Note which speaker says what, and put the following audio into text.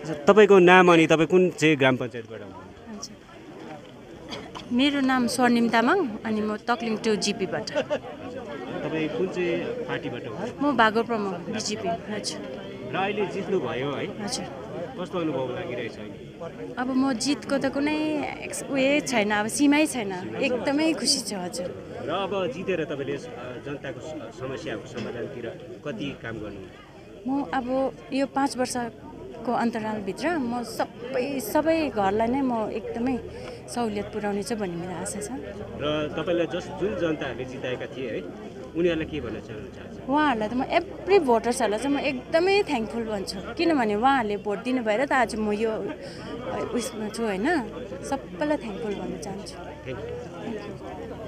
Speaker 1: तपाईँको नाम अनि तपाईँ कुन चाहिँ ग्राम पञ्चायतबाट हुनुहुन्छ?
Speaker 2: मेरो नाम स्वर्णिम तामाङ अनि म तक्लिङ 2 जिपीबाट।
Speaker 1: तपाईँ कुन चाहिँ पार्टीबाट हुनुहुन्छ?
Speaker 2: म भागो प्रमुख बिजेपी। हजुर।
Speaker 1: र अहिले जित्नु भयो है,
Speaker 2: हजुर।
Speaker 1: कस्तो अनुभव लागिरहेछ अहिले?
Speaker 2: अब म जितको त कुनै उयो छैन, अब सीमै छैन, एकदमै खुसी छु। हजुर।
Speaker 1: र अब जितेर तपाईँले जनताको समस्याको समाधानतिर कति काम गर्नुहुन्छ?
Speaker 2: म अब यो 5 वर्षको अन्तरालभित्र म सबै घरलाई नै म एकदमै सहुलियत पुर्याउने छु भन्ने मेरो आशा छ।
Speaker 1: र तपाईँलाई जुन जनताहरूले जिताएका थिए है, उनीहरूलाई के भन्न चाहनुहुन्छ?
Speaker 2: उहाँहरूलाई त म एभ्री भोटर्सहरूलाई चाहिँ म एकदमै थ्याङ्कफुल भन्छु, किनभने उहाँहरूले भोट दिनु भएर त आज म यो उयसमा छु होइन। सबैलाई थ्याङ्कफुल भन्न चाहन्छु।
Speaker 1: Thank you.